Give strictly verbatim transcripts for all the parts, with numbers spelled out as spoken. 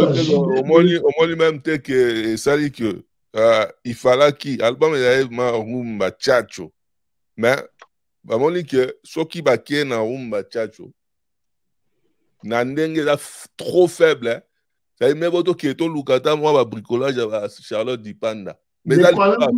au moins lui-même tel que ça dit que il fallait qu'il album il avait ma rumba chacho mais bah mon dit que ce qui va qui na rumba chacho na ndenge là trop faible ça y met votre qui est au Lukata moi ba bricolage à Charlotte Dipanda mais là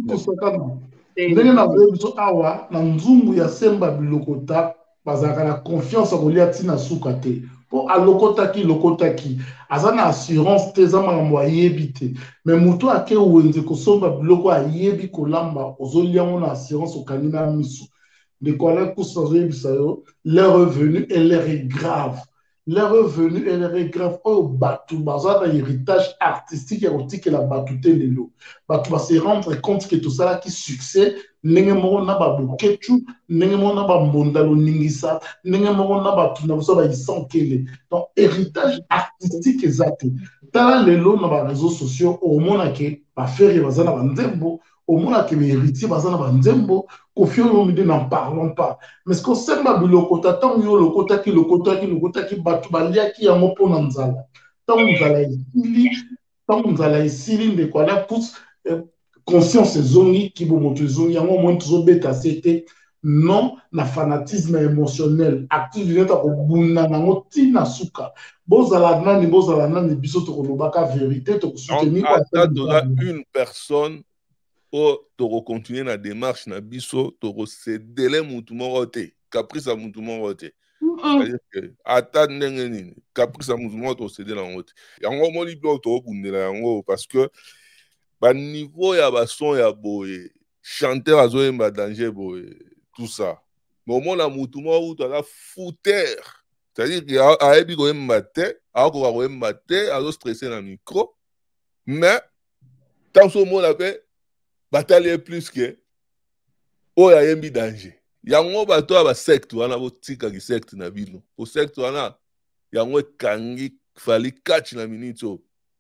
ndenge na biso awa na nzungu ya semba bilokota bazaka na confiance ko lia tina suka te po alokota ki lokota ki azana assurance te za makambo ayebi te mais mutu ake wenze kosomba biloko ayebi kolamba ozolia ngona assurance okanina misu de quoi kusa zoyebisa yo leur revenu et leur est grave leur revenu et leur est grave oh batu bazana héritage artistique ya otike la batute lelo batu ba se rendre compte que tout ça qui succès ndenge moko na ba buketu ndenge moko na ba mbondalo ningisa ndenge moko na ba tuna so ba isankele donc héritage artistique exact tala lelo na ba réseaux sociaux au mona ke ba faire bazana ba nzembo au mona ke héritier bazana ba nzembo Kofio Olomide n'en parlons pas. Mais ce qu'on sait, c'est lokota, tant yo lokota ki lokota ki lokota ki batu balia ki yango po na nzala. Tant nzala isili, tant nzala isili de quoi la pousse conscience zongi ki bo moto zongi yango moins tuzo beta c'était non na fanatisme émotionnel. Actif de ta ko bunda nango tina suka. Bozala nani bozala nani biso to kolobaka vérité to soutenir une personne pour continuer la démarche na biso to céder mutu moko te caprice à mutu moko te c'est-à-dire que attendre nini caprice à mutu moko to céder la ngote yango mo liblo to bundela yango parce que ba niveau ya ba son ya boye chanteur azoyemba danger boye tout ça mais au moins la mutu moko to la fouteur c'est-à-dire que a ebi ko yemba te a ko ko yemba te azo stresser na micro mais tant so mo la paix bataille plus que oh ya yembi danger yango bato ba secte wana bo tika ki secte na bino o secte wana yango kangi fali catch na minute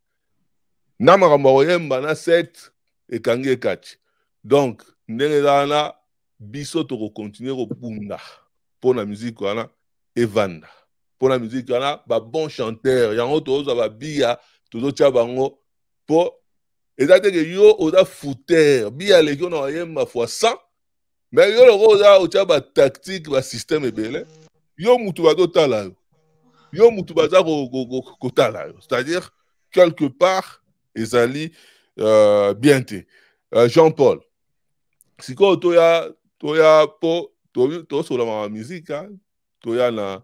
na makambo yemba na secte e kangi catch donc ndenge wana biso to ko continuer ko bunda pour la musique wana evanda pour la musique wana ba bon chanteur yango to za ba bia to zo tia bango pour et ça que yo oza fouteur bien les gens ont yemba fois cent mais yo le oza oza ba tactique ba système ebele yo mutu ba totala yo yo mutu ba za ko ko tala yo c'est-à-dire quelque part ezali euh bien te euh, Jean-Paul siko to ya to ya po to to sur la musique hein to ya na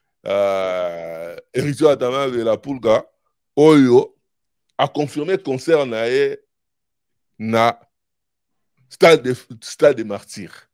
euh héritier atama de la Pulga oyo a confirmé concert na e na stade de stade des martyrs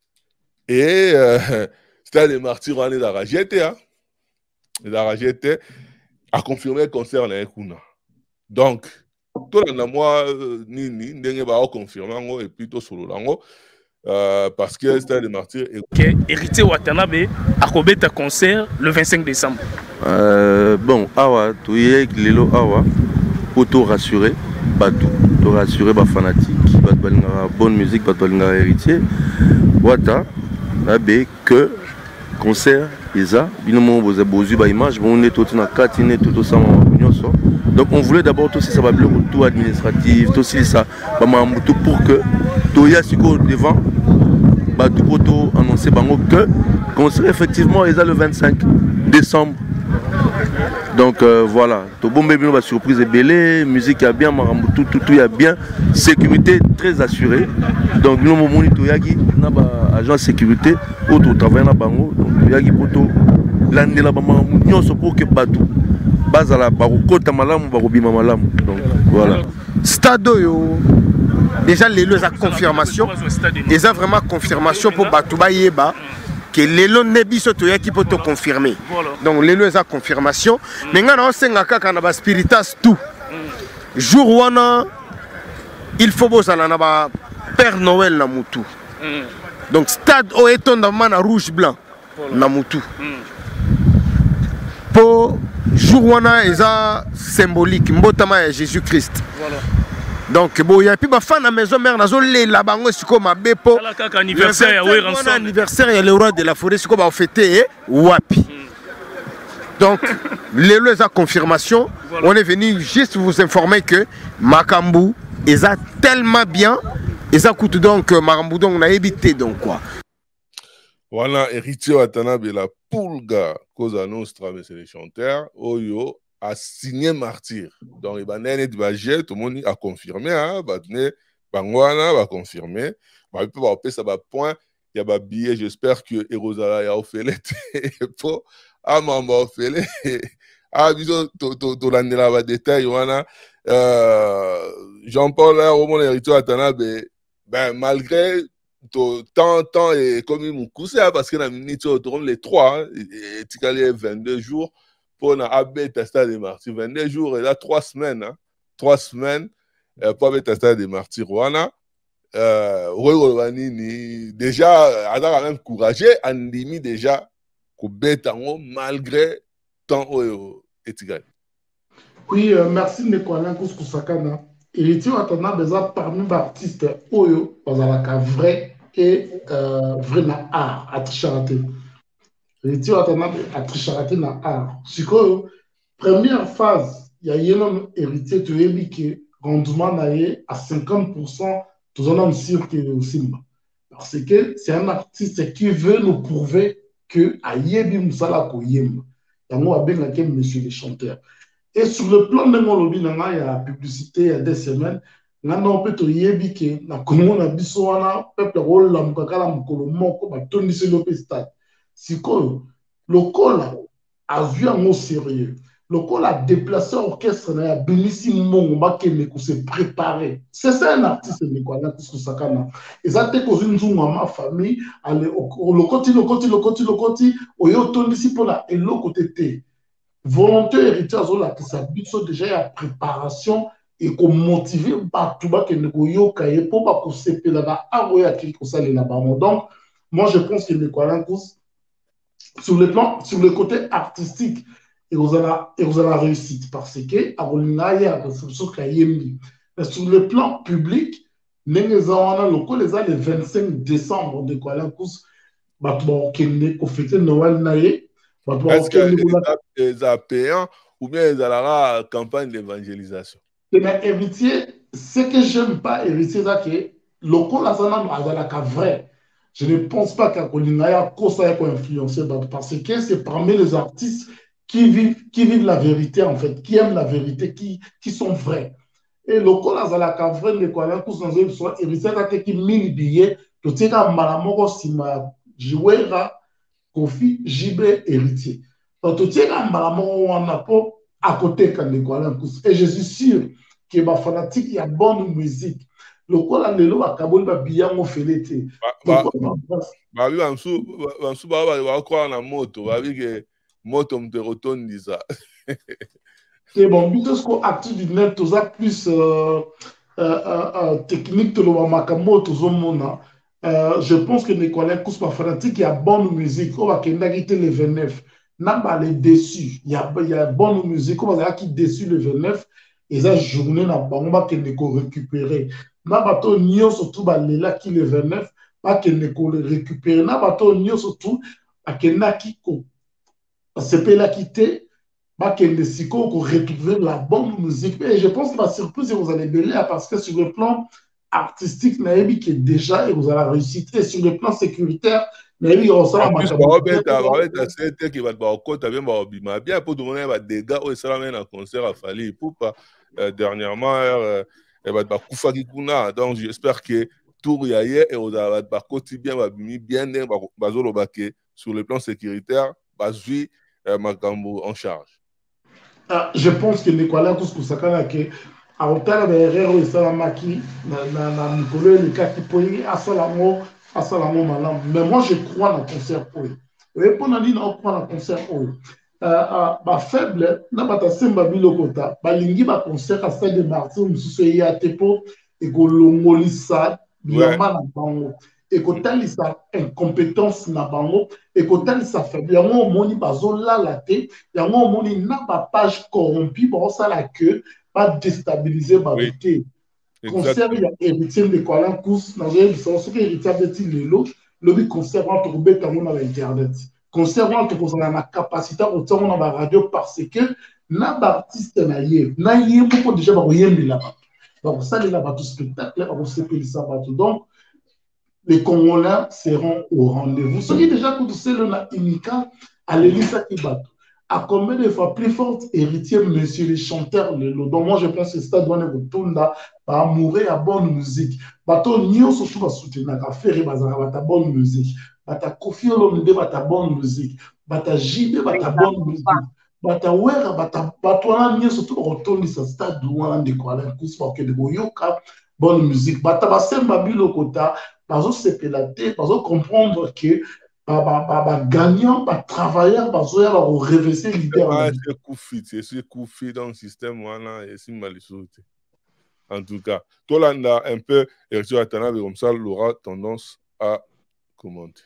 et euh, stade des martyrs on est dans la G T hein dans la G T a confirmé concert na e kuna donc tout na moi ni ni ndenge ba confirmer ngo et puis to solo lango euh, parce que stade des martyrs et OK héritier Watanabe a kobeta concert le vingt-cinq décembre euh, bon awa to yek lelo awa pour te rassurer, te rassurer les fanatiques, la bonne musique, la héritier. Wata, que concert, Isa, binomo boza bozu ba image, on est tout na katine tout ça donc on voulait d'abord tout ça va le tout administratif, tout ça ba mambutu pour que toya siko devant ba tout poto annoncer bango que concert effectivement Isa le vingt-cinq décembre. Donc euh, voilà, tout bon bébé va surprise et belé, musique a bien, tout tout tout y a bien, sécurité très assurée. Donc nous mon monito yaki na ba agent sécurité auto travail na bango donc yaki poto landela ba nyonso pour que batou bazala ba kota malamu ba bima malamu. Donc voilà. Stade yo déjà les lois à confirmation, ils ont vraiment confirmation pour batou ba yeba. Que les lois ne biso to yaki poto confirmer. Donc les lois à confirmation. Mais ngana osenga kaka na ba spiritas tout. Jour wana il faut bozala na ba Père Noël na mutu. Donc stade o etonda mana rouge blanc na mutu. Pour jour wana eza symbolique mbotama ya Jésus Christ. Donc bon, il y a plus de fan à la maison mère nazo le la bango siko mabe po anniversaire ya Weranson anniversaire ya le roi de la forêt siko ba fêter wapi. Donc, les à confirmation, voilà. On est venu juste vous informer que Makambu est tellement bien, et ça coûte donc Makambu, donc on a évité donc quoi. Voilà, héritier Watanabe, la Pulga, Cosa Nostra, mais c'est les chanteurs, Oyo a signé martyr. Donc, il va y tout le monde a confirmé, hein, Bangwana va confirmer, il peut avoir ça va point, il y a un billet, j'espère que Erosala a offert pour ah maman offert ah bisous to l'année là détail voilà Jean-Paul là au moins héritier Watanabe ben malgré tant tant et comme il m'a coussé parce que la minute autour les trois et tu calais vingt-deux jours pour na abé testa des martyrs vingt-deux jours et là trois semaines hein trois semaines pour abé testa des martyrs voilà euh déjà a même courageux andimi déjà ko betango malgré tant oyo etigali. Oui, euh, merci Nekwala Kuskusakana. Héritier Watanabe eza parmi les artistes oyo bazalaka vrai et euh, vrai na art à tricharaté. Héritier Watanabe a tricharaté na art. Sikoyo première phase il y a yénon héritier tu yebi que rendement na ye à cinquante pour cent tout un homme sûr que aussi parce que c'est un artiste qui veut nous prouver que ayebi musala ko yemba. Yango abengaki monsieur le chanteur. Et sur le plan de mon lobby, il y a publicité il y a des semaines. On peut te yebi que na Congo na biso wana peuple rola mukakala mukolo moko ba tondisi le stade. Siko le col a vu un mot sérieux. Le col a déplacé orchestre na Bimisi Mongo ba kene ko se préparer. C'est ça un artiste de quoi na Kuskusakana. Et ça te cause une zoom ma famille aller le côté le côté le côté le côté oyo tondisi pour la et le côté té. Volonté héritier azola qui s'habite déjà la préparation et qu'on motive par tout bas que nous yo kaye pour pas pour se péler là avoya qui ko sale là bas. Donc moi je pense que les Kwalankus sur le plan sur le côté artistique et vous allez et vous allez réussir parce que abolina ya sur kayembi. Mais sur le plan public nengezawana loko les a le vingt-cinq décembre de Kwalankus ba bon kende ko fêter Noël naye. Est-ce que les a payants ou bien ils ont la campagne d'évangélisation? Mais héritier, ce que j'aime pas héritier, c'est que le coup là, c'est vrai. Je ne pense pas qu'à Kolingaya, ça ait influencé parce que c'est parmi les artistes qui vivent, qui vivent la vérité en fait, qui aiment la vérité, qui, qui sont vrais. Et le coup là, c'est vrai, les quoi là, tous dans une soit héritier, c'est qui mille billets, que tu sais qu'à Malamoko, si ma jouera. Kofi Jibé héritier. Donc, tu sais, on a pas à côté quand les Kwalankus. Et je suis sûr que les fanatiques, il y a bonne musique. Le Kwalan de l'eau à Kaboul va bien me faire l'été. Bah, oui, en dessous, en dessous, on va croire en la moto. On va dire que moto me retourne dit ça. C'est bon, parce qu'on active du net, tout ça plus technique, tout le monde, tout le monde. Euh, je pense que les collègues Kousma fanatique, il y a bonne musique. On va quitter le vingt-neuf. N'a pas les déçus. Il y a, il y a bonne musique. On va qui déçu le vingt-neuf. Et ça, journée, on va récupérer. N'a pas tout nion surtout là qui le vingt-neuf. Pas qu'il ne récupérer. N'a pas tout nion surtout. Pas qu'il n'a qui ko. C'est pas là quitter. Pas qu'il ne s'y ko récupérer la bonne musique. Et je pense que la surprise, vous allez belé parce que sur le plan artistique, Naïbi qui est déjà et vous allez réussir. Et sur le plan sécuritaire, Naïbi il ressemble à ma qui va te compte bien bien pour demander des dégâts au salam un concert à Fali pour pas dernièrement elle va te Koufa Kikuna. Donc j'espère que tout y a et vous allez te quotidien va bien bien bazolo baké sur le plan sécuritaire bazui Makambo en charge. Je pense que Nicolas Kuskusakana que a hôtel de Herrero et Salamaki, na Nicolas et le cas qui peut y à Salamo, à Salamo maintenant. Mais moi, je crois dans le concert pour eux. Et pour nous dire, on croit dans le concert pour eux. Bah, faible, n'a pas ta semba bilokota, bah, lingi, bah, concert à Stade de Martin, nous sommes y à Tepo, et que l'ongolissa, bien mal en bango. Et que tel sa incompétence na bango, et que tel sa faible. Yango, on moni, bah, zola la tête, yango, on moni, n'a pas page corrompue, bah, ça la queue. Pas déstabiliser ma vérité. Concert, il y a héritier de Kwalankus, dans le sens que héritier de Lelo, le concert va trouver dans l'internet. concernant la capacité de faire la radio parce que na artiste na yé na yé beaucoup déjà ba yembi là-bas. Donc ça les là-bas tout spectacle on sait que ça va tout. Donc les Congolais seront au rendez-vous. Ce qui déjà que c'est le na Inika à l'Élysée qui bat. À combien de fois plus forte héritier monsieur les chanteurs le lot. Donc moi je pense que ça doit être retourner à mourir à bonne musique. Bato nio surtout va soutenir à faire bazara ta bonne musique. Bata Kofi Olomide bata bonne musique. Bata J B bata bonne musique. Bata Wera bata batwana nio surtout retourner sa stade douan de quoi la course pour que de boyoka bonne musique. Bata basemba bilokota bazo sepelaté bazo comprendre que ba gagnant ba travailleur bazo ya ba reverser l'idée. C'est Koufi, c'est Koufi dans le système wana et c'est malissou. En tout cas, toi là un peu et tu attends comme ça l'aura tendance à commenter.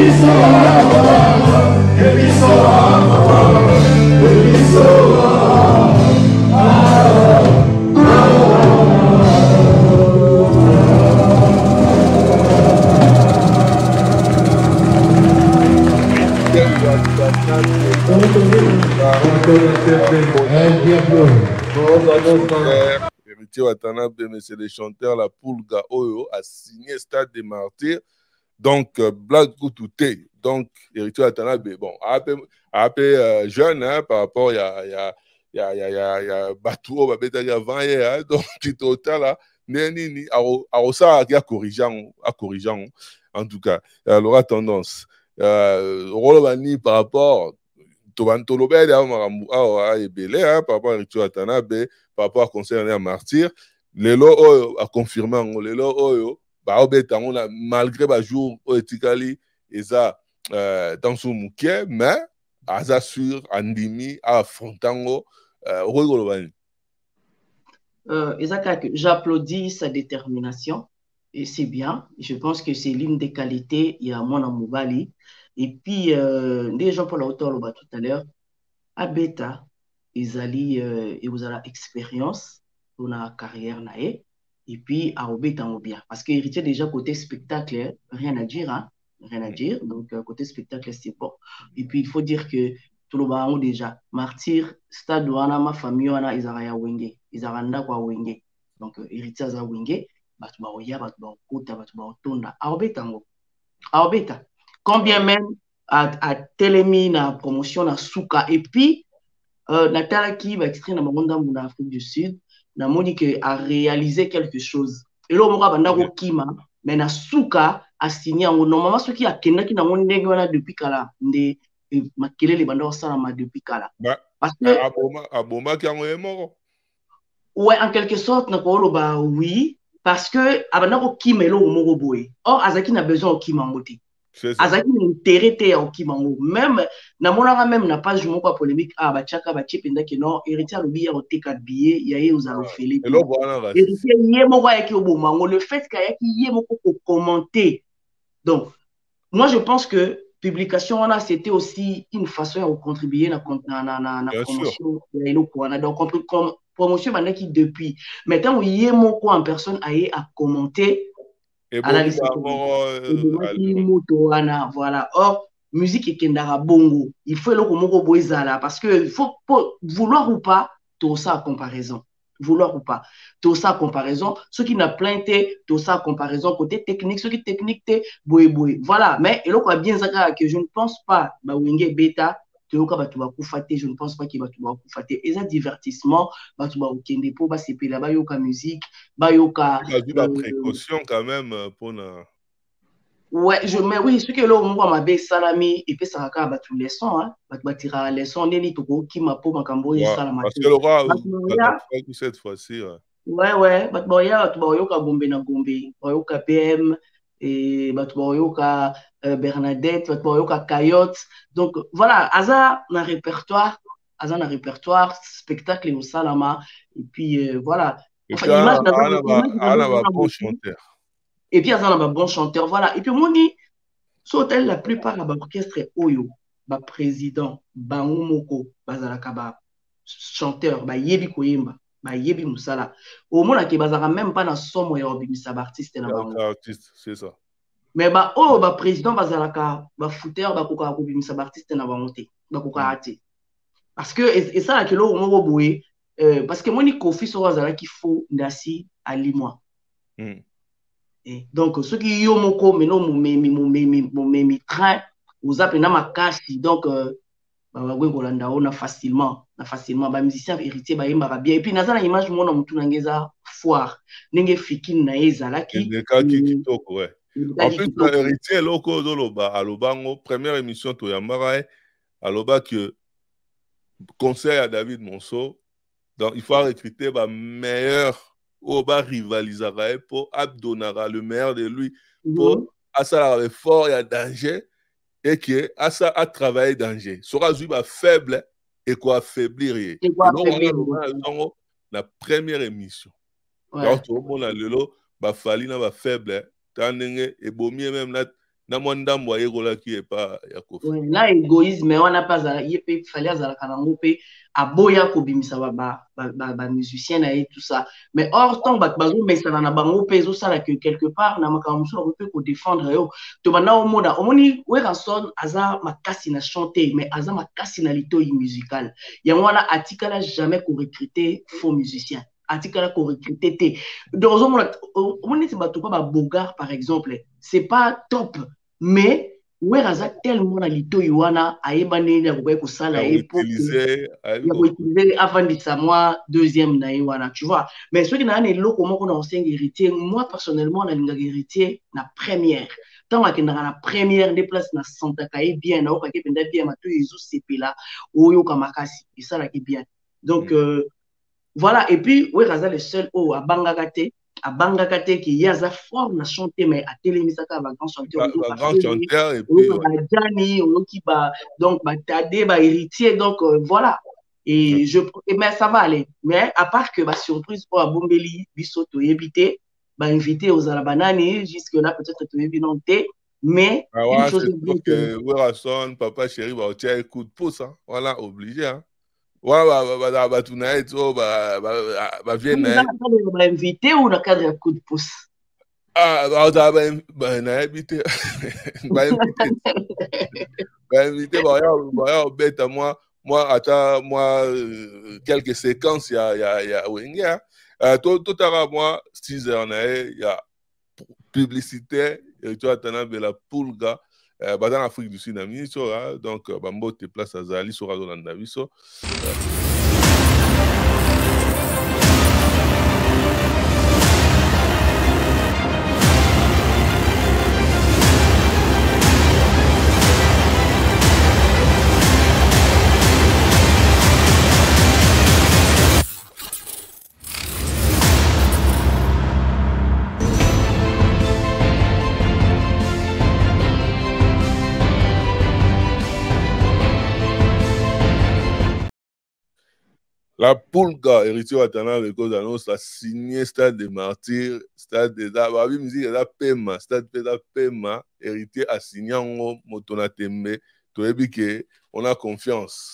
Héritier Watanabe, mais c'est les chanteurs, la Poulga Oyo a signé Stade des Martyrs. Donc, euh, Black Goutouté. Donc, Héritier Watanabe, bon, a appelé euh, jeune hein, par rapport, il y a, y a, y a, y a, y a, y a Batou, il y a vingt ans, donc, du total, là, Neni, Arosa, il y a corrigeant, a corrigeant, en tout cas, il y aura tendance. Euh, Rolobani par rapport. Tolobé par rapport à Héritier Watanabe, par rapport à Conseil à Martyr, les lots a confirmé, les lots malgré le jour où etikali eza dans son mouquet, mais asa sur Andimi à Fontango, Rolobani. J'applaudis sa détermination et c'est bien. Je pense que c'est l'une des qualités. Il y a Mona Moubali. Et puis, euh, des gens pour la hauteur, tout à l'heure, à Beta, ils allaient, euh, ils ont l'expérience pour la carrière, nae, et puis à Obeta, on bien. Parce que héritier déjà côté spectacle, rien à dire, hein, rien à dire. Donc, euh, côté spectacle, c'est bon. Et puis, il faut dire que tout le monde déjà, Martyr, Stade Wana, ma famille, wana, ils ont wenge, ils ont randa kwa wenge. Donc, euh, héritier a wenge, batu ba oya, batu ba okota, batu ba otonda, à Obeta, à Obeta. Combien même à, à Télémi, na promotion, na Souka. Et puis, euh, Natala qui va extraire dans le monde en Afrique du Sud, na Monique a réalisé quelque chose. Et là, on va dire Kima, mais na Souka a signé en normalement ceux qui a Kena qui n'a pas depuis Kala, de Makele les bandes ensemble depuis Kala. Parce que Aboma qui est mort. Ouais, en quelque sorte, na ba oui, parce que Abandako Kima est là au Moroboé. Or, Azaki n'a besoin de Kima Moti. Azaki n'intérêt au Kimango. Même, na monara même n'a pas joué quoi polémique. Ah, bah, tchaka, bah, tchépenda, que non, héritier à l'oubli, au T quatre billets, il y a eu aux allofélés. Héritier, il y a mon qui au bon le fait qu'il y ait mon commenter. Donc, moi, je pense que publication, c'était aussi une façon de contribuer à la promotion. Donc, promotion, maintenant qui depuis. Maintenant, il y a mon en personne à commenter. Et bon, voilà. Or, musique est kendara bongo. Il faut le komoko boizala parce que faut vouloir ou pas, tout ça à comparaison. Vouloir ou pas, tout ça à comparaison. Ceux qui n'ont plein été, tout ça à comparaison côté technique, ceux qui technique te boé boé. Voilà. Mais et là quoi bien ça que je ne pense pas bah wenge bêta je ne pense pas qu'il va tout faire. Et ça divertissement, bah tu vas au kende pour bah c'est là bas yoka musique, bah yoka. Il y a de précaution quand même pour na. Ouais, je mais oui, ce que là on voit ma belle salami et puis ça va bah tu leçon hein, bah tu vas tirer les leçons neni to ko ki ma po ma kambo et salama. Parce que le roi cette fois-ci. Ouais ouais, bah tu ya tu vas yoka gombe na gombe, yoka P M et bah tu vas yoka Euh, Bernadette, Coyote. Donc voilà, Aza un répertoire, Aza un répertoire, spectacle au Salama. Et puis euh, voilà. Enfin, et puis Aza un bon chanteur. Et puis Aza un bon chanteur, voilà. Et puis on dit, sur la plupart de l'orchestre Oyo, ba président, ba Moko, Bazalaka, ba chanteur, ba Yebi Koyemba, ba Yebi Moussala. Au moins, qui bazara même pas dans son moyen de artiste. C'est ça. Mais bah oh bah président bazalaka bah footeur bah koka ko bimisa artiste na bangote bah koka ate parce que et ça là que lo mo boye euh, parce que moi ni Kofi so bazala qu'il faut ndasi ali moi mm. Et donc ceux qui yo moko mais non mo me mo me mo me train aux appels na makasi donc euh, bah bah golanda on facilement na facilement bah musicien héritier bah yemba bien et puis na ça na image mo na mutu na ngeza foire nenge fikin na ezala ki de ka ki kitoko ouais. En plus, l'héritier, loko doloba, alobango, première émission Toyamara, aloba que conseil à David Monceau, donc il faut recruter le meilleur, au bas rivaliser pour abdonara le meilleur de lui, pour à ça fort et à danger, et que à ça à travailler danger. Sera juste faible et quoi affaiblir. La première émission. Donc tout le monde a le lot, bah fali na ba faible. Tandenge et bomier même là na mwandambo ayekola qui est pas ya kofi. Ouais, là égoïsme mais on n'a pas à y peut fallait à la kanango pe aboya ko bimisa ba ba ba, ba musicien et tout ça. Mais hors temps ba bazo mais ça na bango pe zo ça que quelque part na makambo so peut ko défendre yo. To bana au moda omoni we ranson aza makasi na chanter mais aza makasi na lito musical. Ya wana atikala jamais ko recruter faux musicien. Atikala ko recruter té. Donc omoni c'est bato ba Bogart par exemple, c'est pas top mais ouais raza tellement na lito yuana aebane ya ko sala e pour utiliser avant de sa moi deuxième na yuana tu vois mais ceux qui na ne loko moko na cinq héritier moi personnellement na linga héritier na première tant que na na première des places na Santa Kai bien na okake penda bien matu yezu sepela oyo kamakasi et ça là qui bien donc mm. euh, voilà et puis ouais raza le seul oh à Bangakate à Bangakate qui y a sa forme à chanter mais à télémisaka va grand chanteur va grand chanteur et puis Jani qui va donc bah Tadé bah héritier donc euh, voilà et ouais. je et mais ça va aller mais à part que bah surprise pour Bombeli bisoto éviter bah inviter aux alabanani jusque là peut-être tu évidenter mais ah ouais, une chose est que Werason papa chéri va tirer un coup de pouce hein. Voilà obligé hein. Ouais, bah, bah, bah, bah, tu n'as pas, bah, bah, bah, viens, hein. Tu vas inviter ou dans le cadre de coup de pouce? Ah, bah, bah, bah, bah, n'a invité. Bah, invité. Bah, invité, bah, bah, bête à moi, moi, attends, moi, quelques séquences, il y a, il y a, il y a, oui, il y a, euh, tout, tout à moi, six heures, il y a publicité, et tu as de la Pulga. Euh, bah, dans l'Afrique du Sud, hein, donc, euh, Bambo te place à Zali, sur Radolanda, euh. La Pulga, héritier Watana, avec cause d'annonce, a signé Stade des Martyrs, Stade des Arabes, musique, la Pema, Stade de la Pema, héritier a signé en Motona Tembe, tu as vu qu'on a confiance,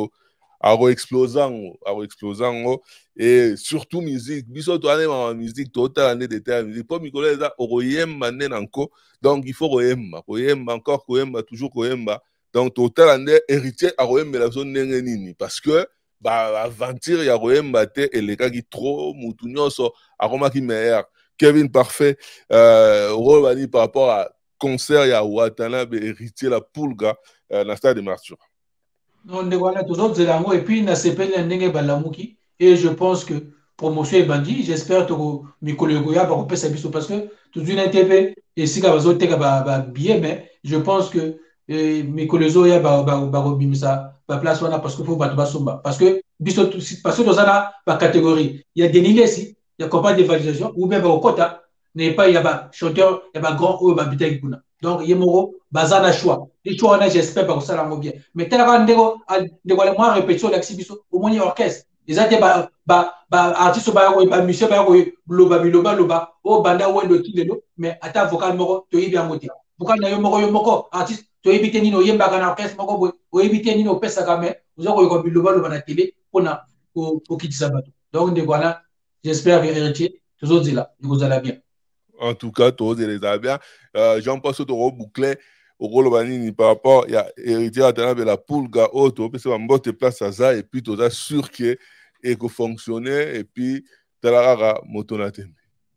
à re-explosant, à re-explosant, et surtout musique, biso to ane ma musique, total année de terre, musique, pour Nicolas, au royemba, donc il faut royemba, royemba, encore royemba, toujours royemba, donc total année, héritier à royemba, la zone n'engenini, parce que, bah aventure ya royemba te et les gars qui trop mutunyoso aroma qui meilleur Kevin parfait euh revani par rapport à concert ya Watanabe héritier la Pulga euh, na stade de Martyrs. Non de voilà tous autres zelango et puis na sepeli ndenge balamuki et je pense que promotion est bandi j'espère que mes collègues ya ba kopesa biso parce que tout une T V et si ka bazoteka ba ba billet mais je pense que et mes collègues ya ba ba ba bimisa ba place wana parce que faut battre basomba parce que biso parce que dans la ba catégorie il y a des niveaux ici il y a compagnie de validation ou bien ba quota n'est pas il y a ba chanteur il y a ba grand ou ba bitek kuna donc yemoro bazana choix les choix on j'espère pas que ça la bien mais tel va ndego ndego le moins répétition l'exhibition au moins orchestre les autres ba ba ba artiste ba ko ba musicien ba ko loba biloba loba o banda wendo tilelo mais ata vocal moko to yibi amote vocal na yo moko yo moko artiste to éviter nino yemba kana orchestre moko boy o éviter nino pesa kame vous avez ko biloba loba na télé pona ko ko kitisa bato donc de voilà j'espère que héritier tous autres là vous allez bien en tout cas tous les bien euh, Jean Paul Soto boucler au rôle banini par rapport il y a héritier à la Pulga auto parce que mbote place à ça et puis tout ça sûr que et que fonctionner et puis talara motonate.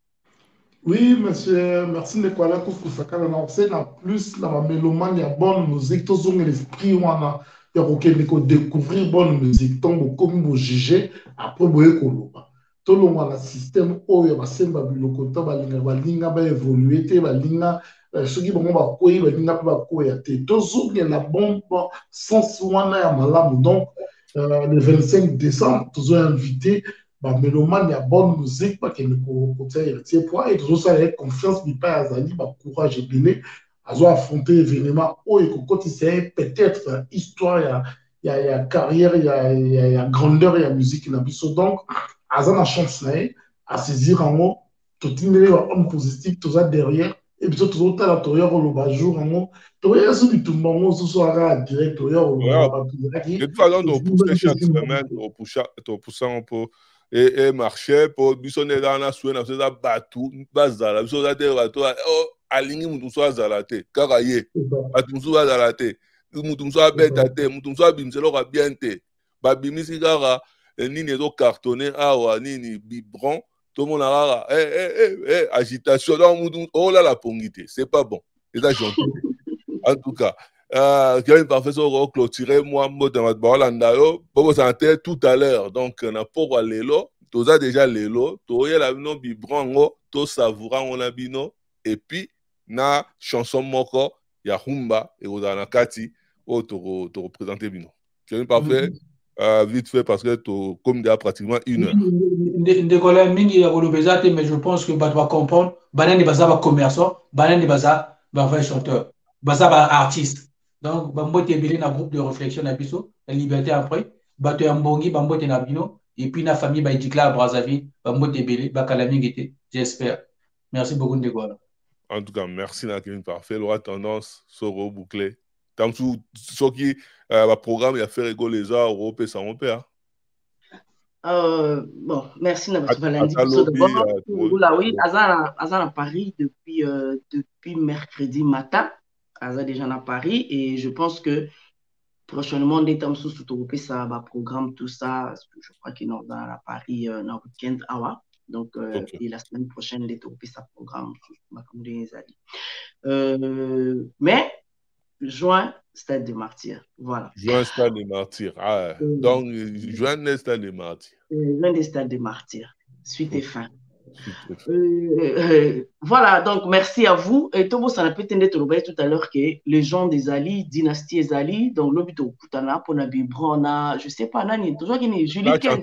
Oui, monsieur, merci de quoi là, pour que ça calme. On sait, en plus, la mélomane, il y a bonne musique, tout le monde l'esprit, on a, il y a aucun découvrir bonne musique, tant comme vous jugez, après, vous voyez qu'on a. Tout le monde a un système, où il y a un système, il y a un système, il y a un évolué, il y a un ceux qui vont avoir quoi, il y a un quoi, il y a un la bombe, sens, on a un malade. Donc, le vingt-cinq décembre, tous ont invité. Bah, mélomane, il y a bonne musique, pas qu'il côté héritier pour et tout ça, il y a confiance, il pas azali, bah courage et donné, à affronter l'événement, oh et côté c'est peut-être histoire, il y a il y a carrière, il y a il y a grandeur, il y a musique, il y a biso donc, à la chance là, à saisir en haut, tout le monde homme positif, tout ça derrière, et puis tout le temps toya ko loba jour ngo toya so bitumba ngo so so ara direct toya ko loba de toute façon to pousser chaque semaine to pousser to pousser un peu et et marcher pour bisonner dans la soie na so za batu bazala biso za te bato alingi mutu so azala te kaka ye batu musu azala te mutu musu abeta te mutu musu abimselo ka bien te babimisi kaka nini ezo cartonné awa nini biberon tout le monde a eh, eh, eh, eh, agitation oh là la pongité c'est pas bon c'est ça gentil en tout cas euh qui a une parfaite sur clôturer moi mot dans votre balanda yo bon santé tout à l'heure donc na pour lelo tout ça déjà lelo to yela bino biberon to savoura on a bino et puis na chanson moko ya humba et na kati o to to représenter bino qui a une parfaite Euh, vite fait parce que tu comme déjà pratiquement une heure. Ndécolé mingi ya kolobeza te mais je pense que bato va comprendre banani baza ba commerçant banani baza ba vrai chanteur baza ba artiste donc ba mbote ebele na groupe de réflexion na biso la liberté après bato ya mbongi ba mbote na bino et puis na famille ba Edikla à Brazzaville ba mbote ebele ba kala mingi te j'espère. Merci beaucoup Ndécolé. En tout cas merci na Kevin parfait l'aura tendance soro bouclé tant que ce qui le programme il a fait rigoler les arts européens sans repère. Euh, bon, merci d'abord. Oui, Azan à Paris depuis, euh, depuis mercredi matin. Azan déjà à Paris et je pense que prochainement, des temps sous tout ça va programme tout ça. Je crois qu'il est dans à Paris euh, dans le week-end hour. Donc, euh, okay. Et la semaine prochaine, des tout ça programme. Euh, mais juin, Stade des Martyrs. Voilà. Juin, Stade des Martyrs. Ah, euh, donc, juin, Stade des Martyrs. Juin, des Stade des Martyrs. Suite et fin. Euh, euh, voilà, donc merci à vous. Et tout ça n'a pas été tout à l'heure que les gens des Ali, dynastie des Ali, donc l'obito Putana, Ponabi Brona, je sais pas, Nani, toujours qui est Julie Kenz.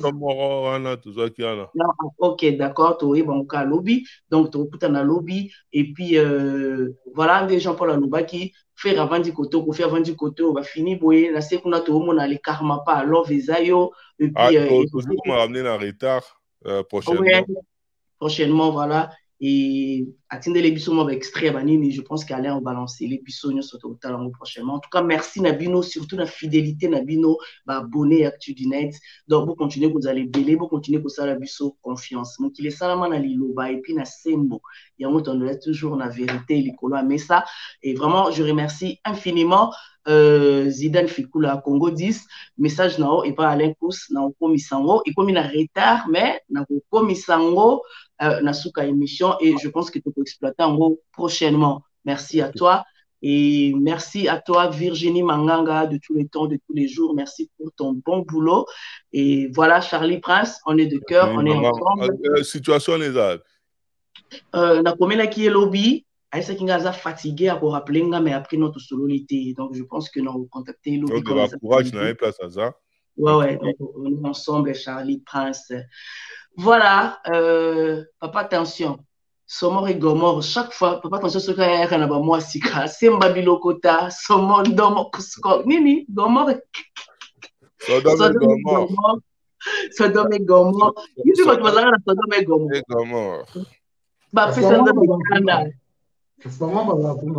Ok, d'accord, tu es bon, cas lobby, donc tu Putana lobby, et puis euh, voilà, des gens pour la Loba qui fait avant du côté, on fait avant du côté, on va finir, boy, la seconde, tout le monde a les karma pas, alors Vesayo, et puis. Ah, toujours qu'on m'a ramené en retard prochainement. Ouais. Prochainement, voilà. Et attendez les bisous, moi, extrait, mais je pense qu'elle va balancer les bisous, nous sommes au talent prochainement. En tout cas, merci Nabino, surtout la fidélité Nabino, bah, abonné à ActuDunet. Donc, vous continuez, vous allez bêler, vous continuez, vous allez bisous, confiance. Donc, il est salement à l'Iloba, et puis na Sembo. Il y a un autre, on est toujours la vérité, l'Icola, mais ça. Et vraiment, je remercie infiniment. Euh, Zidane Fikula Congo dix message nao et pas Alain Kous na Okomisango et comme il a retard mais na Okomisango euh, na suka émission et je pense que tu peux exploiter en gros prochainement. Merci à toi et merci à toi Virginie Manganga de tous les temps, de tous les jours. Merci pour ton bon boulot et voilà Charlie Prince, on est de cœur, oui, on est ensemble. Euh, situation les a. Euh, na komena qui est lobby. Aïssa Kingaza fatigué à rappeler, mais après notre sololité. Donc, je pense que nous avons contacté l'objet. Donc, il courage, n'a pas place à ça. Ouais, ouais. Donc, on est ensemble, Charlie, Prince. Voilà. Euh, papa, attention. Somor et Gomor, chaque fois, papa, attention, ce qu'il y a un moi, Sika, Semba Bilokota, Somor, Domor, Nini, Gomor. Sodome et Gomor. Sodome et Gomor. Il dit que tu vas dire Sodome et Gomor. Et Gomor. Bah, fais ça dans le canal. Voilà, en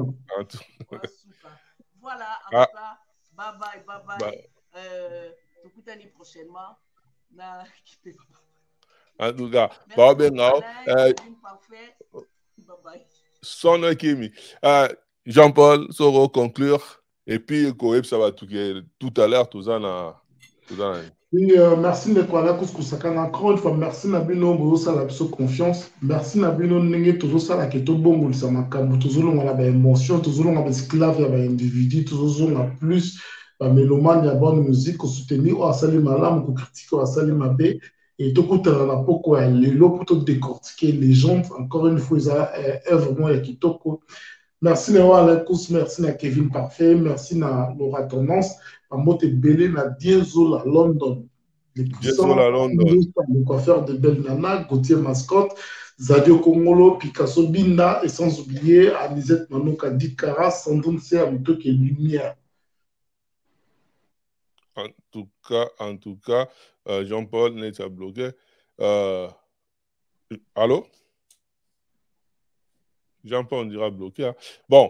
ah. Tout cas, bye bye, bye bye. bye. Euh, l'année prochainement. En tout cas, bah bien non. Son Kimi. Jean-Paul, Soro conclure. Et puis, ça va tout, tout à l'heure, tout ça. Tout ça. Oui, euh, merci Nekwala Kousakana. Encore une fois, merci Nabino Bosa la confiance. Merci Nabino Nenge toujours ça la keto bongo ça m'a kambu toujours on a ba émotion toujours on a ba esclave ya ba individu toujours on a plus ba mélomane ya bonne musique ko soutenir ou asali malamu ko critiquer ou asali mabe et tout coup na poko ya lelo pour tout décortiquer les gens encore une fois ça œuvre moi ya kitoko. Merci Nekwala Kous, merci na Kevin Parfait, merci na Laura Tendance. En mot belé na Diesel à London. Diesel à London. Le coiffeur de Belle Nana, Gauthier Mascotte, Zadio Kongolo, Picasso Binda et sans oublier Anisette Manouka Dikara, Sandoun C. Amoutok et Lumière. En tout cas, en tout cas, euh, Jean-Paul n'est pas bloqué. Euh... Allô? Jean-Paul, on dira bloqué. Hein. Bon,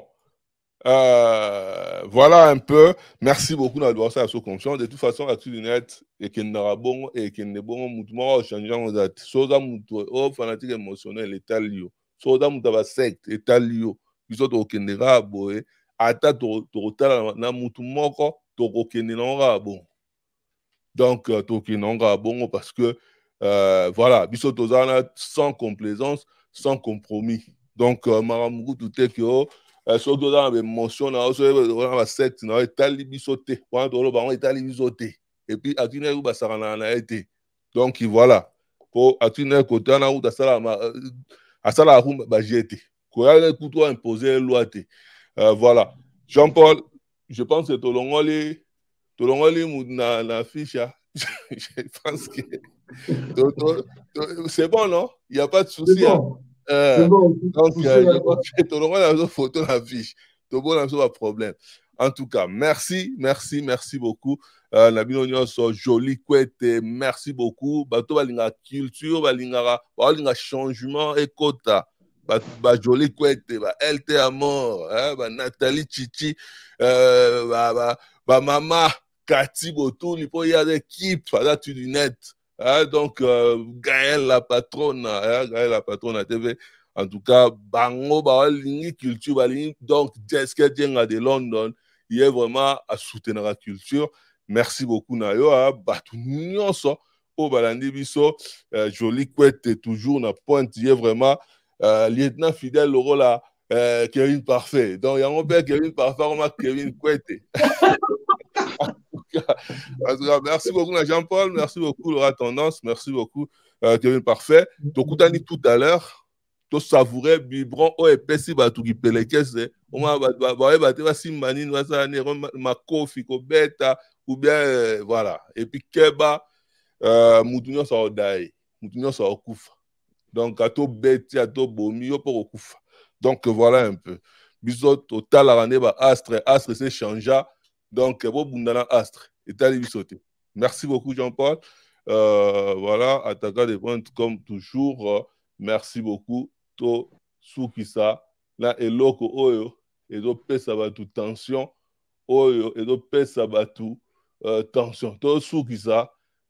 euh, voilà un peu. Merci beaucoup d'avoir ça à sous confiance. De toute façon, Actu du Net, et qu'il n'y aura bon, et qu'il n'y a bon, mouvement, changeant aux dates. Soda Moutou, oh, fanatique émotionnel, état lié. Soda Moutou, secte, état lié. Puis autres, qu'il n'y aura bon, ata to to na mutu moko to kokenenga bon. Donc to kenenga bon parce que euh, voilà, biso tozana sans complaisance, sans compromis. Donc maramugu tout est que so tozana émotion na so na secte na etali biso te. Quand to lo ba etali biso te. Et puis atine ku basara na été. Donc voilà. Pour atine côté na ou ta sala ma asala ku ba jeté. Ko ya ku to imposer loi te. Euh, voilà. Jean-Paul, je pense que Tolongoli, Tolongoli na na fiche. Je pense que c'est bon, non? Il n'y a pas de souci. Bon. Hein? Euh, bon. Donc, euh, je pense que Tolongoli a une photo dans la fiche. Tolongoli n'a pas de problème. En tout cas, merci, merci, merci beaucoup. Euh, Nabil so joli couette, merci beaucoup. Bato balinga culture, balinga balinga changement et quota. Bah, bah joli couette, bah L T à mort, hein, bah Nathalie Chichi, euh, bah, bah, bah maman Cathy Botou, il y a des équipes, là tu du net, hein, donc euh, Gaël la patronne, hein, Gaël la patronne à T V, en tout cas, bango, bah ligne culture, bah ligne, donc Jessica Djenga de London, il est vraiment à soutenir la culture. Merci beaucoup Nayo, hein, bah tout n'yon so, oh bah l'andi biso, euh, joli couette toujours na pointe, il est vraiment Euh, lieutenant fidèle le rôle à euh, Kevin Parfait. Donc, il y a mon père Kevin Parfait, on m'a Kevin Kouette. En tout cas, merci beaucoup, Jean-Paul. Merci beaucoup, Laura Tendance. Merci beaucoup, euh, Kevin Parfait. Donc, on dit tout à l'heure, tu savourais, biberon, oh, et pessi, bah, tout qui peut les caisses. On m'a bah, bah, bah, bah, tu vas si manine, va ça, ma kofi, ko beta, ou bien, euh, voilà. Et puis, Keba, euh, Moutounion, ça va d'ailleurs. Moutounion, ça va couvrir. Donc, à tout bêti, à tout bomi, pour recouvrir. Donc, voilà un peu. Bisot, total, à l'année, astre, astre, c'est changea. Donc, bon, bundana astre. Et t'as les bisotés. Merci beaucoup, Jean-Paul. Euh, voilà, attaquant des points comme toujours. Euh, merci beaucoup. To, soukisa, là, et loko, oyo, et do pesa tout tension, oyo, et do pesa tout euh, tension. To, soukisa.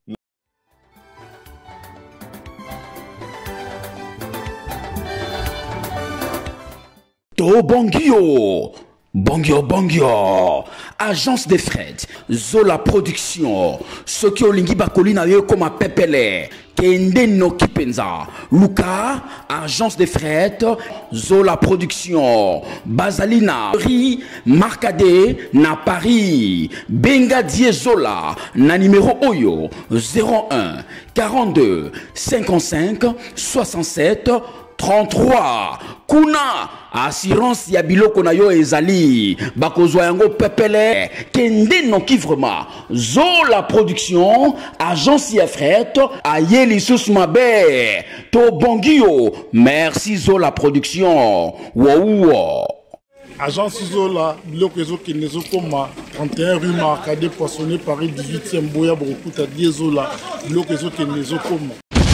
To Bangio, Bangio, Bangio, agence de fret, Zola Production, Soki Olingi Bakolina yo comme Pepele, Kende no Kipenza, Luca, agence de fret, Zola Production, Bazalina, Ri, Marcade, na Paris, Benga Die Zola, na numéro Oyo, zéro un, quarante-deux, cinquante-cinq, soixante-sept, trente-trois. Kuna assurance ya biloko na yo ezali bakozwa yango pepele kende no kivrema Zola Production agence ya fret ayeli sus mabe to Bangio. Merci Zola Production. Wow. Agence Zola, biloko ezo kenezo koma trente et un rue Marcade Poissonné Paris dix-huitième Boya Brokuta Die Zola, biloko ezo kenezo koma.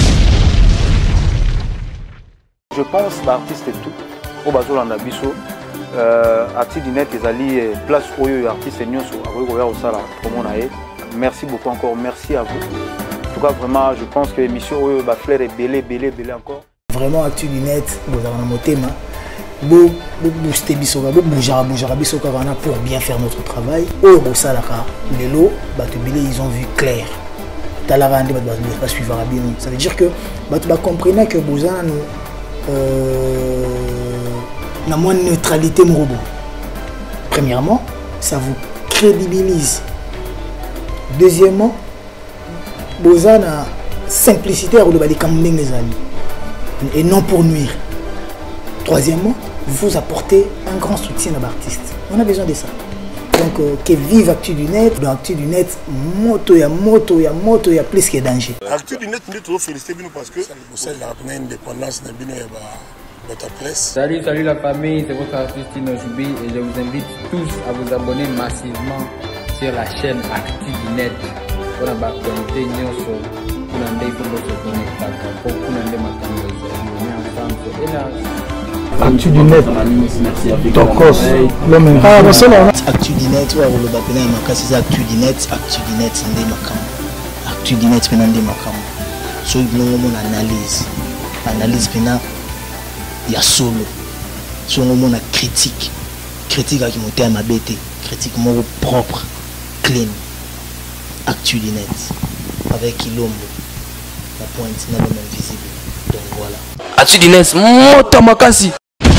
Je pense que l'artiste est tout. Au bateau en abisso, artiste du net, ils allaient place où les artistes sont. Merci beaucoup encore, merci à vous. En tout cas, vraiment, je pense que l'émission va faire belé, belé, belé encore. Vraiment, artiste du net, vous avez un thème. Vous boostez biso, vous bougez, bougez biso pour bien faire notre travail. Au Bosalaka, les lots, ils ont vu clair. Ça veut dire que vous comprenez que vous avez Euh, la moins neutralité mon robot. Premièrement, ça vous crédibilise. Deuxièmement, vous avez la simplicité à et non pour nuire. Troisièmement, vous apportez un grand soutien à l'artiste. On a besoin de ça. Donc, euh, que vive Actu du Net. Dans Actu du Net, moto, il y a moto, il y a moto, il y a plus que danger. Actu du Net, nous devons féliciter parce que c'est la indépendance de votre presse. Salut, salut la famille, c'est votre artiste Tino Joubi et je vous invite tous à vous abonner massivement sur la chaîne Actu du Net. Pour la actualité, nous sommes pour la connecter pour la ensemble sur énergie. Actu du net. Tokos. L'homme. Ah, bah ça là. Actu du net, ouais, le baptême est marqué, c'est Actu du net, Actu du net, c'est des makam. Actu du net, c'est des makam. So, il y a une analyse. Analyse, il y a solo. So, il y a une critique. Critique qui monte à ma bête. Critique mon propre, clean. Actu du net. Avec Ilombo. La pointe n'est pas même visible. Donc voilà. Actu du net, mota makasi.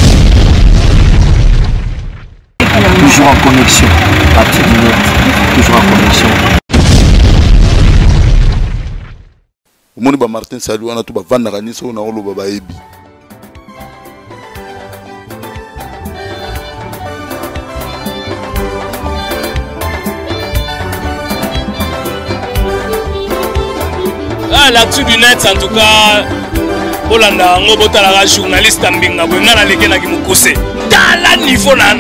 Toujours en connexion. Actu du net. Toujours en connexion. Omoni ba Martin Salou ana to ba vandaka niso na oloba ba ebi. Ah, l'actu du net en tout cas Olanda ngo botala journaliste mbinga bo ngana leke na ki mukuse. Dans la niveau na